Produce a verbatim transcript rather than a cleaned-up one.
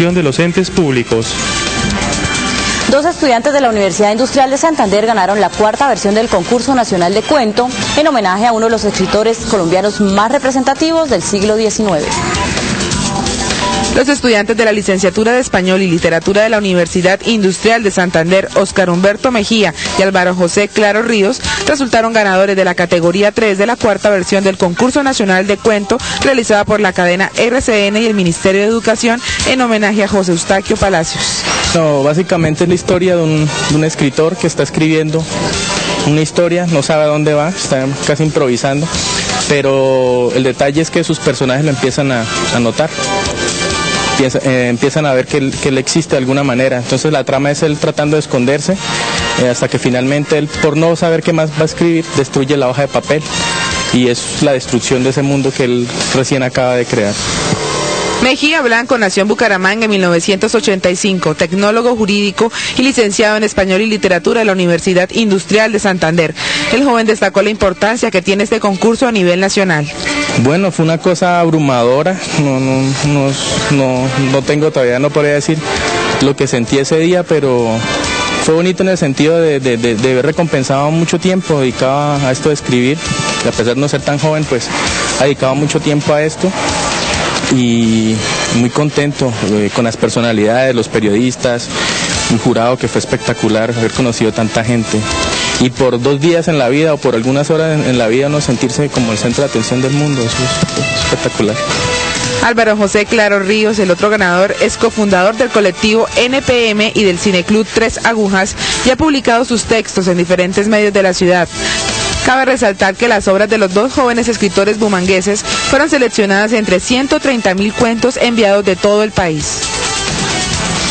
participación de los entes públicos. Dos estudiantes de la Universidad Industrial de Santander ganaron la cuarta versión del Concurso Nacional de Cuento en homenaje a uno de los escritores colombianos más representativos del siglo diecinueve. Los estudiantes de la Licenciatura de Español y Literatura de la Universidad Industrial de Santander, Óscar Humberto Mejía y Álvaro José Claro Ríos, resultaron ganadores de la categoría tres de la cuarta versión del Concurso Nacional de Cuento realizada por la cadena R C N y el Ministerio de Educación en homenaje a José Eustaquio Palacios. No, básicamente es la historia de un, de un escritor que está escribiendo una historia, no sabe a dónde va, está casi improvisando, pero el detalle es que sus personajes lo empiezan a, a notar. Empieza, eh, empiezan a ver que él, que él existe de alguna manera. Entonces la trama es él tratando de esconderse eh, hasta que finalmente él, por no saber qué más va a escribir, destruye la hoja de papel y es la destrucción de ese mundo que él recién acaba de crear. Mejía Blanco nació en Bucaramanga en mil novecientos ochenta y cinco, tecnólogo jurídico y licenciado en Español y Literatura de la Universidad Industrial de Santander. El joven destacó la importancia que tiene este concurso a nivel nacional. Bueno, fue una cosa abrumadora, no, no, no, no, no tengo todavía, no podría decir lo que sentí ese día, pero fue bonito en el sentido de, de, de, de haber recompensado mucho tiempo dedicado a esto de escribir, y a pesar de no ser tan joven, pues ha dedicado mucho tiempo a esto. Y muy contento eh, con las personalidades, los periodistas, un jurado que fue espectacular, haber conocido tanta gente. Y por dos días en la vida o por algunas horas en, en la vida no sentirse como el centro de atención del mundo, eso es, es espectacular. Álvaro José Claro Ríos, el otro ganador, es cofundador del colectivo N P M y del Cineclub Tres Agujas y ha publicado sus textos en diferentes medios de la ciudad. Cabe resaltar que las obras de los dos jóvenes escritores bumangueses fueron seleccionadas entre ciento treinta mil cuentos enviados de todo el país.